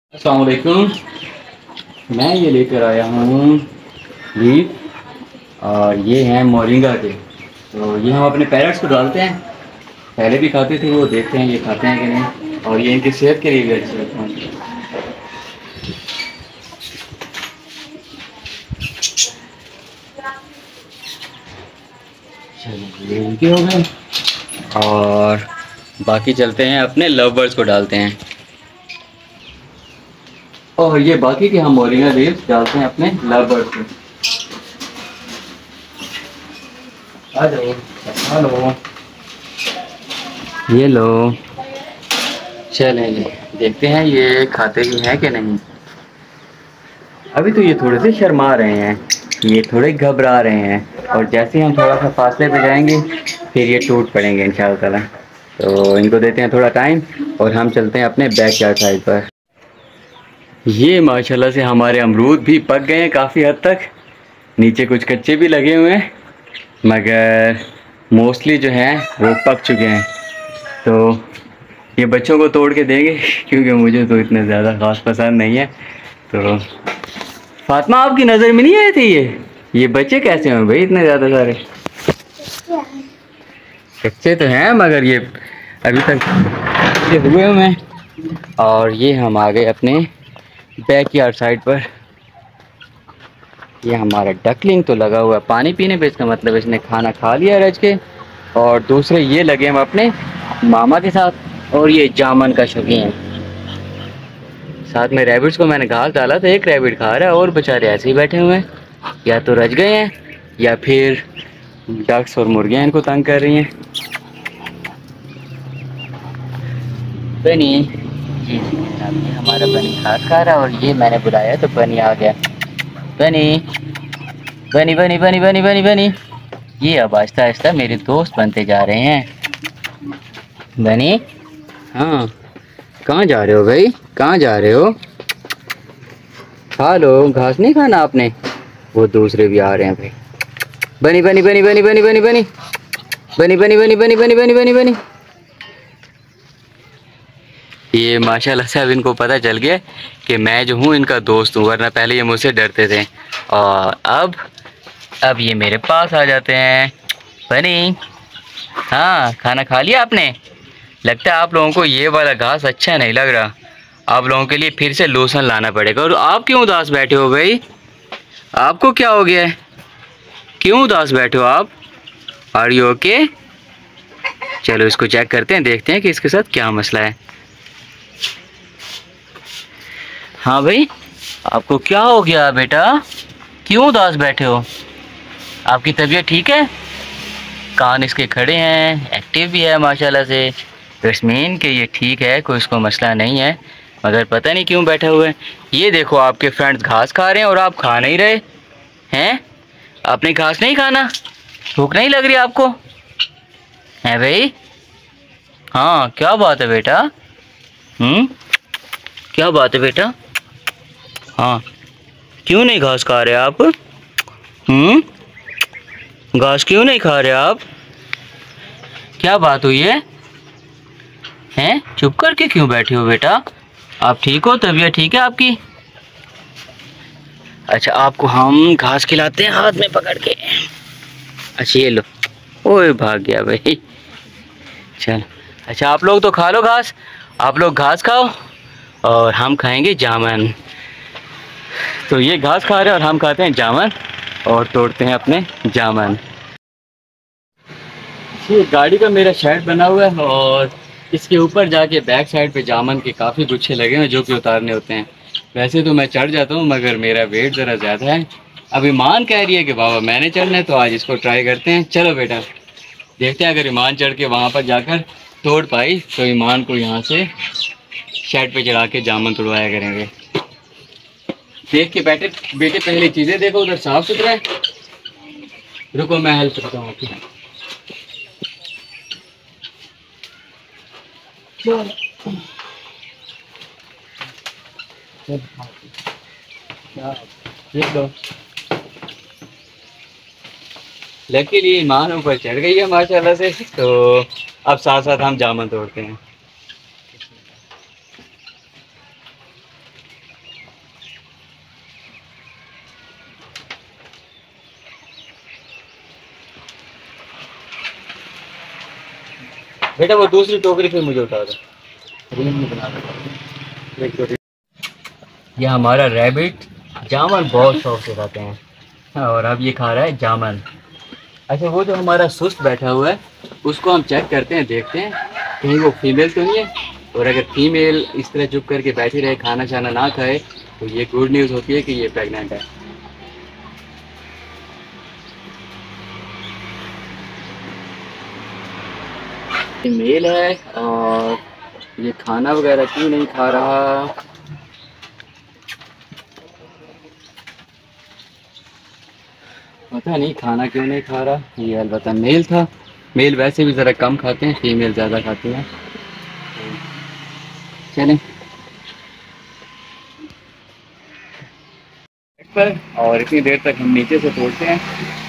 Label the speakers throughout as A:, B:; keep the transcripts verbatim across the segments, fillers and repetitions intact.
A: अस्सलाम वालेकुम। मैं ये लेकर आया हूँ लीफ और ये हैं मोरिंगा के। तो ये हम अपने पेरेंट्स को डालते हैं। पहले भी खाते थे, वो देखते हैं ये खाते हैं कि नहीं, और ये इनकी सेहत के लिए भी अच्छे होते हैं। चलिए ये इनके हो गए, और बाकी चलते हैं अपने लव बर्ड्स को डालते हैं। और ये बाकी के हम मोरिंगा लीव्स डालते हैं अपने लव बर्ड्स को। आ जाओ, हेलो, ये लो। चलें देखते हैं ये खाते भी हैं कि नहीं। अभी तो ये थोड़े से शर्मा रहे हैं, ये थोड़े घबरा रहे हैं, और जैसे ही हम थोड़ा सा फासले पे जाएंगे फिर ये टूट पड़ेंगे इंशाअल्लाह ताला। तो इनको देते हैं थोड़ा टाइम और हम चलते हैं अपने बैक यार्ड साइड पर। ये माशाल्लाह से हमारे अमरूद भी पक गए हैं काफ़ी हद तक। नीचे कुछ कच्चे भी लगे हुए हैं, मगर मोस्टली जो हैं वो पक चुके हैं। तो ये बच्चों को तोड़ के देंगे क्योंकि मुझे तो इतने ज़्यादा ख़ास पसंद नहीं है। तो फातिमा, आपकी नज़र में नहीं आए थे ये ये बच्चे कैसे हैं भाई इतने ज़्यादा सारे? कच्चे तो हैं मगर ये अभी तक ये हुए हुए हैं। और ये हम आ गए अपने बैक यार्ड साइड पर। ये हमारा डकलिंग तो लगा हुआ है पानी पीने पे, इसका मतलब इसने खाना खा लिया रज के। और दूसरे ये लगे हम अपने मामा के साथ, और ये जामन का शौकीन है। साथ में रैबिट्स को मैंने घास डाला तो एक रैबिट खा रहा है, और बेचारे ऐसे ही बैठे हुए हैं, या तो रज गए हैं या फिर डक्स और मुर्गियाँ इनको तंग कर रही हैं। बनी, जी जनाब, ये हमारा बनी घास खा रहा है, और ये मैंने बुलाया तो बनी आ गया। बनी बनी बनी बनी बनी बनी बनी ये अब आहिस्ता आहिस्ता मेरे दोस्त बनते जा रहे हैं। बनी, हाँ कहाँ जा रहे हो भाई, कहाँ जा रहे हो? खा लो, घास नहीं खाना आपने? वो दूसरे भी आ रहे हैं भाई। बनी बनी बनी बनी बनी बनी बनी बनी बनी बनी बनी बनी बनी बनी बनी ये माशाल्लाह से अब इनको पता चल गया कि मैं जो हूँ इनका दोस्त हूँ, वरना पहले ये मुझसे डरते थे, और अब अब ये मेरे पास आ जाते हैं। बनी, हाँ खाना खा लिया आपने? लगता है आप लोगों को ये वाला घास अच्छा नहीं लग रहा, आप लोगों के लिए फिर से लोशन लाना पड़ेगा। और आप क्यों उदास बैठे हो भाई, आपको क्या हो गया है, क्यों उदास बैठे हो आप? Are you okay? चलो इसको चेक करते हैं, देखते हैं कि इसके साथ क्या मसला है। हाँ भाई, आपको क्या हो गया बेटा, क्यों उदास बैठे हो? आपकी तबीयत ठीक है? कान इसके खड़े हैं, एक्टिव भी है माशाल्लाह से। रश्मीन के ये ठीक है, कोई इसको मसला नहीं है, मगर पता नहीं क्यों बैठे हुए हैं। ये देखो आपके फ्रेंड्स घास खा रहे हैं और आप खा नहीं रहे हैं। आपने घास नहीं खाना? भूख नहीं लग रही आपको? है भाई? हाँ क्या बात है बेटा, हम्म क्या बात है बेटा? हाँ क्यों नहीं घास खा रहे आप? हम्म घास क्यों नहीं खा रहे आप? क्या बात हुई है? हैं चुप करके क्यों बैठे हो बेटा? आप ठीक हो, तबीयत ठीक है आपकी? अच्छा आपको हम घास खिलाते हैं हाथ में पकड़ के। अच्छा ये लो, ओए भाग गया भाई। चल अच्छा आप लोग तो खा लो घास, आप लोग घास खाओ और हम खाएंगे जामन। तो ये घास खा रहे हैं और हम खाते हैं जामन, और तोड़ते हैं अपने जामन। ये गाड़ी का मेरा शेड बना हुआ है, और इसके ऊपर जाके बैक साइड पे जामन के काफ़ी गुच्छे लगे हैं जो कि उतारने होते हैं। वैसे तो मैं चढ़ जाता हूँ, मगर मेरा वेट ज़रा ज़्यादा है। अब ईमान कह रही है कि बाबा मैंने चढ़ना है, तो आज इसको ट्राई करते हैं। चलो बेटा देखते हैं, अगर ईमान चढ़ के वहाँ पर जाकर तोड़ पाई तो ईमान को यहाँ से शेड पे चढ़ा के जामन तोड़वाया करेंगे। देख के बैठे बेटे, पहले चीज़ें देखो, उधर साफ सुथरा है। रुको मैं हेल्प करता हूँ आपकी। लकीली ईमान ऊपर चढ़ गई है माशाल्लाह से, तो अब साथ साथ हम जामन तोड़ते हैं। बेटा वो दूसरी टोकरी फिर मुझे उठा दो, रील नहीं बना रहा। एक तो ये हमारा रैबिट जामन बहुत शौक से खाते हैं और अब ये खा रहा है जामन। अच्छा वो जो हमारा सुस्त बैठा हुआ है उसको हम चेक करते हैं, देखते हैं कहीं वो फीमेल तो नहीं है। और अगर फीमेल इस तरह चुप करके बैठी रहे, खाना शाना ना खाए, तो ये गुड न्यूज़ होती है कि ये प्रेग्नेंट है। ये मेल है और ये खाना वगैरह क्यों नहीं खा रहा, पता नहीं खाना क्यों नहीं खा रहा। ये अलबत्ता मेल था। मेल वैसे भी ज़रा कम खाते हैं, फीमेल ज़्यादा खाती हैं। चलें पर, और इतनी देर तक हम नीचे से तोड़ते हैं।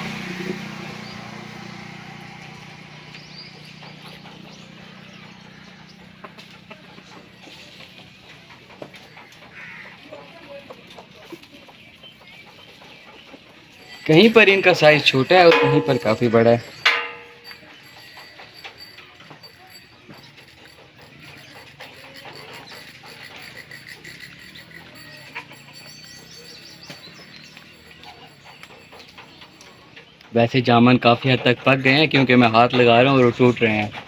A: कहीं पर इनका साइज छोटा है और कहीं पर काफ़ी बड़ा है। वैसे जामुन काफ़ी हद तक पक गए हैं क्योंकि मैं हाथ लगा रहा हूँ और वो टूट रहे हैं।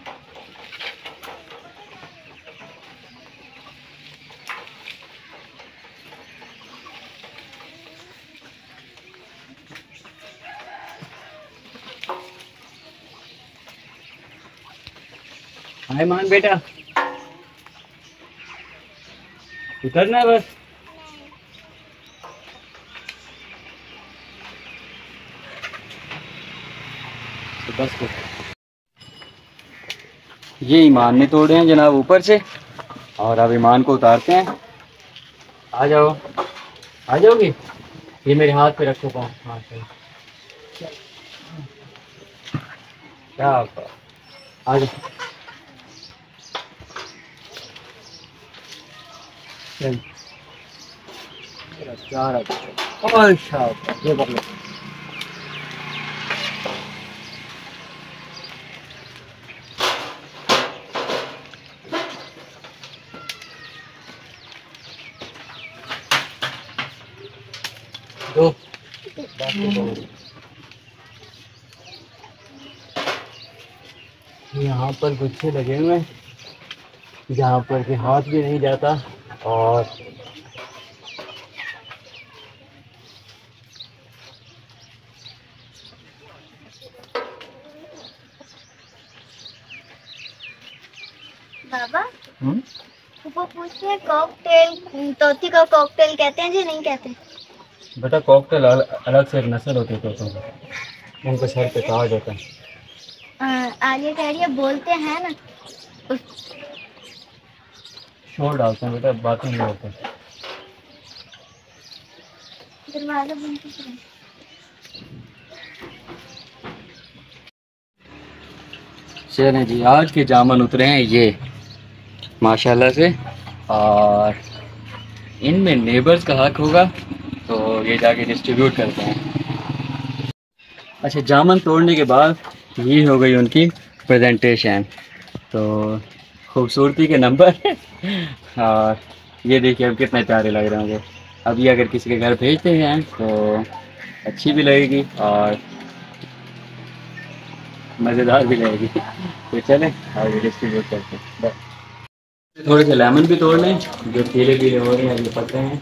A: हाय मान बेटा, उतरना है बस। तो बस को ये ईमान ने तोड़े हैं जनाब ऊपर से, और अब ईमान को उतारते हैं। आ जाओ, आ जाओगी? ये मेरे हाथ पे रखो पाँव। हाँ चलो, क्या आपका, आ जाओ। चल चार ये कर लो। दो यहाँ पर गुच्छे लगे हुए हैं जहाँ पर कि हाथ भी नहीं जाता। और
B: बाबा
A: हम्म
B: वो पूछते हैं कॉकटेल तोती को कॉकटेल कहते हैं जी नहीं कहते?
A: बेटा कॉकटेल अल, अलग से एक नस्ल होती है तोतों की, उनके सर पे ताज होता है।
B: आ, आगे कह रही है बोलते हैं ना,
A: शोर डालते हैं बेटा, बातें नहीं होती।
B: दरवाजा बंद कीजिए।
A: चलें जी, आज के जामुन उतरे हैं ये माशाल्लाह से, और इनमें नेबर्स का हक होगा तो ये जाके डिस्ट्रीब्यूट करते हैं। अच्छा जामुन तोड़ने के बाद ये हो गई उनकी प्रेजेंटेशन, तो खूबसूरती के नंबर और ये देखिए अब कितने प्यारे लग रहे होंगे। अब ये अगर किसी के घर भेजते हैं तो अच्छी भी लगेगी और मज़ेदार भी लगेगी। तो चलें और डिस्ट्रीब्यूट करते हैं। थोड़े से लेमन भी तोड़ लें, जो पीले पीले हो रहे हैं, जो पत्ते हैं।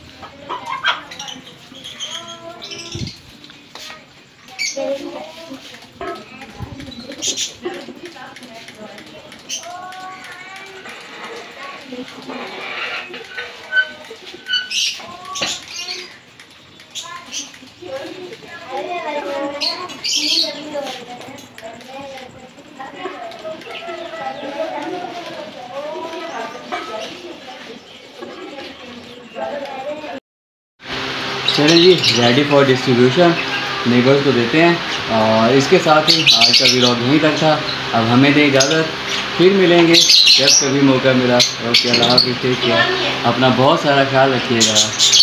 A: चलिए जी, रेडी फॉर डिस्ट्रीब्यूशन, नेबर्स को देते हैं। और इसके साथ ही आज का व्लॉग यहीं तक था। अब हमें दें इजाज़त, फिर मिलेंगे जब कभी मौका मिला। ओके, अल्लाह हाफ़िज़, टेक केयर, अपना बहुत सारा ख्याल रखिएगा।